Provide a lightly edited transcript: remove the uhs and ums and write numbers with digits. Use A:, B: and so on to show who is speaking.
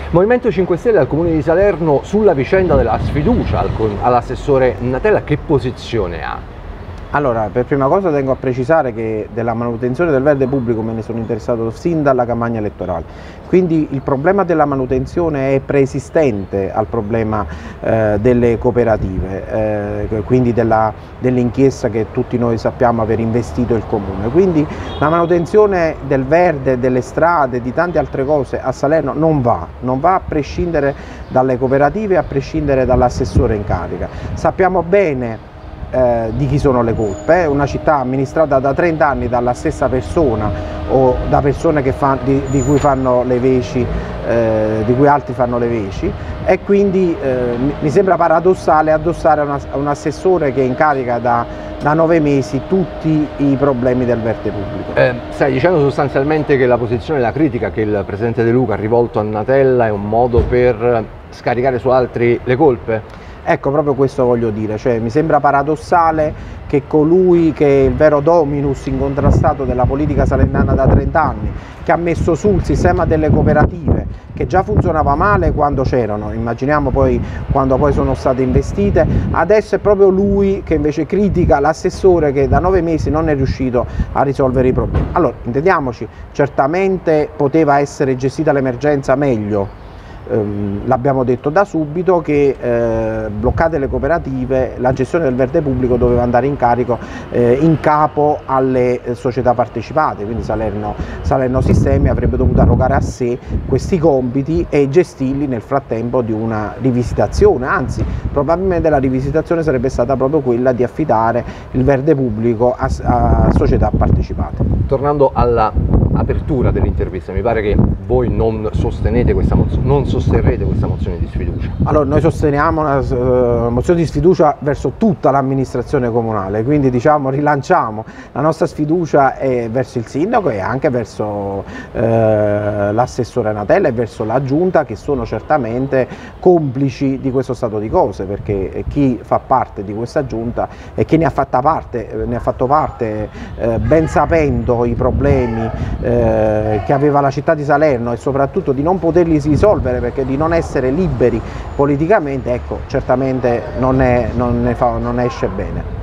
A: Movimento 5 Stelle al Comune di Salerno sulla vicenda della sfiducia all'assessore Natella, che posizione ha?
B: Allora, per prima cosa tengo a precisare che della manutenzione del verde pubblico me ne sono interessato sin dalla campagna elettorale, quindi il problema della manutenzione è preesistente al problema delle cooperative, quindi dell'inchiesta che tutti noi sappiamo aver investito il Comune. Quindi la manutenzione del verde, delle strade, di tante altre cose a Salerno non va a prescindere dalle cooperative, a prescindere dall'assessore in carica. Sappiamo bene di chi sono le colpe, una città amministrata da 30 anni dalla stessa persona o da persone che di cui fanno le veci, di cui altri fanno le veci, e quindi mi sembra paradossale addossare a un assessore che è in carica da 9 mesi tutti i problemi del verde pubblico.
A: Stai dicendo sostanzialmente che la posizione e la critica che il presidente De Luca ha rivolto a Natella è un modo per scaricare su altri le colpe?
B: Ecco, proprio questo voglio dire, cioè mi sembra paradossale che colui che è il vero dominus incontrastato della politica salernitana da 30 anni, che ha messo su il sistema delle cooperative, che già funzionava male quando c'erano, immaginiamo poi quando poi sono state investite, adesso è proprio lui che invece critica l'assessore che da 9 mesi non è riuscito a risolvere i problemi. Allora, intendiamoci, certamente poteva essere gestita l'emergenza meglio. L'abbiamo detto da subito che bloccate le cooperative, la gestione del verde pubblico doveva andare in capo alle società partecipate, quindi Salerno Sistemi avrebbe dovuto arrogare a sé questi compiti e gestirli nel frattempo di una rivisitazione, anzi probabilmente la rivisitazione sarebbe stata proprio quella di affidare il verde pubblico a società partecipate.
A: Tornando alla apertura dell'intervista, mi pare che voi non sosterrete questa mozione di sfiducia.
B: Allora, noi sosteniamo una mozione di sfiducia verso tutta l'amministrazione comunale, quindi diciamo rilanciamo la nostra sfiducia verso il sindaco e anche verso l'assessore Natella e verso la giunta, che sono certamente complici di questo stato di cose, perché chi fa parte di questa giunta e chi ne ha fatto parte ben sapendo i problemi che aveva la città di Salerno e soprattutto di non poterli risolvere perché di non essere liberi politicamente, ecco, certamente non esce bene.